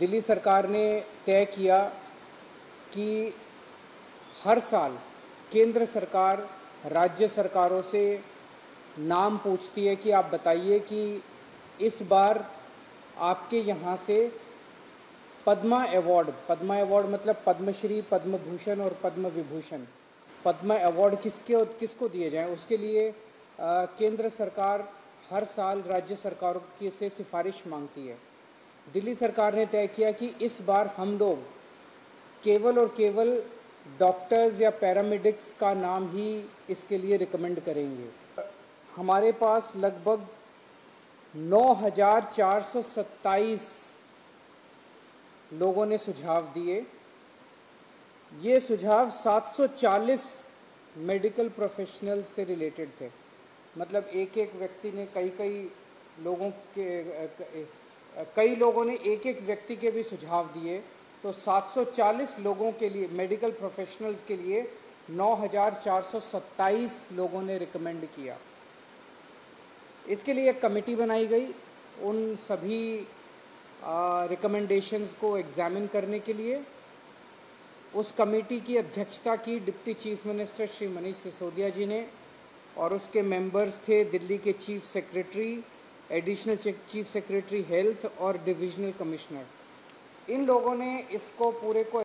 दिल्ली सरकार ने तय किया कि हर साल केंद्र सरकार राज्य सरकारों से नाम पूछती है कि आप बताइए कि इस बार आपके यहाँ से पद्मा अवार्ड मतलब पद्मश्री, पद्म भूषण और पद्म विभूषण, पद्मा अवार्ड किसको दिए जाएं, उसके लिए केंद्र सरकार हर साल राज्य सरकारों की से सिफारिश मांगती है। दिल्ली सरकार ने तय किया कि इस बार हम लोग केवल और केवल डॉक्टर्स या पैरामेडिक्स का नाम ही इसके लिए रिकमेंड करेंगे। हमारे पास लगभग 9,427 लोगों ने सुझाव दिए। ये सुझाव 740 मेडिकल प्रोफेशनल से रिलेटेड थे। मतलब एक व्यक्ति ने कई लोगों ने एक व्यक्ति के भी सुझाव दिए, तो 740 लोगों के लिए, मेडिकल प्रोफेशनल्स के लिए 9,427 लोगों ने रिकमेंड किया। इसके लिए एक कमेटी बनाई गई उन सभी रिकमेंडेशंस को एग्ज़ामिन करने के लिए। उस कमेटी की अध्यक्षता की deputy chief minister Shri Manish Sisodia ji ने, और उसके मेंबर्स थे दिल्ली के chief secretary, additional chief secretary health और डिविजनल कमिश्नर। इन लोगों ने इसको पूरे को